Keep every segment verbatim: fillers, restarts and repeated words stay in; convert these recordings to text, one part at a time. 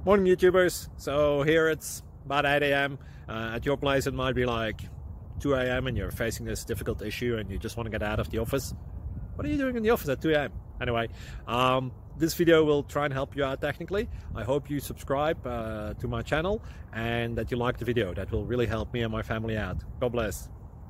Morning YouTubers. So here it's about eight A M Uh, at your place it might be like two A M and you're facing this difficult issue and you just want to get out of the office. What are you doing in the office at two A M? Anyway, um, this video will try and help you out technically. I hope you subscribe uh, to my channel and that you like the video. That will really help me and my family out. God bless.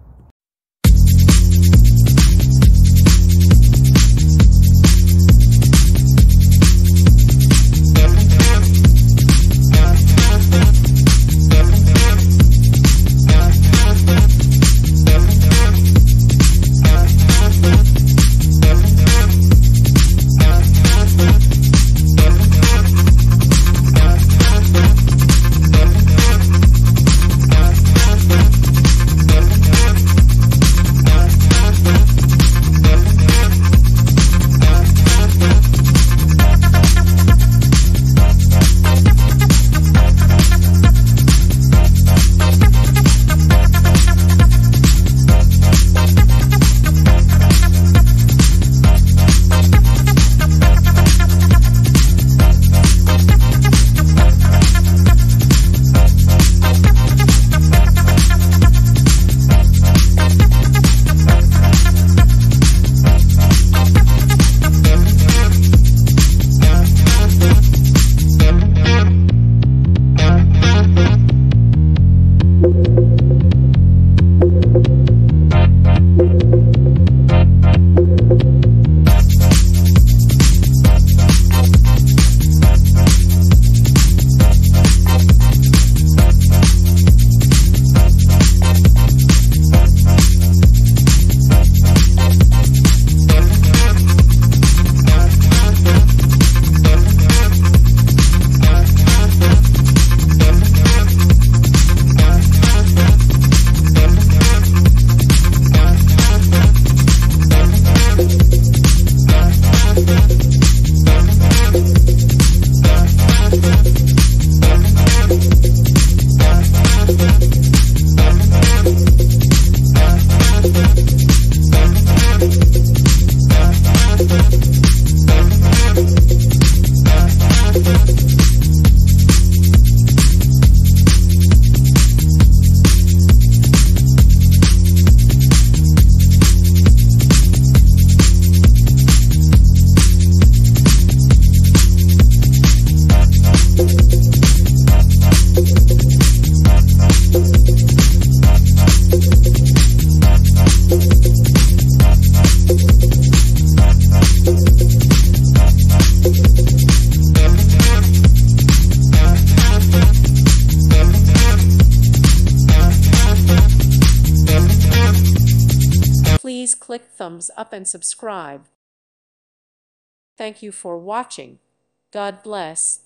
Please click thumbs up and subscribe. Thank you for watching. God bless.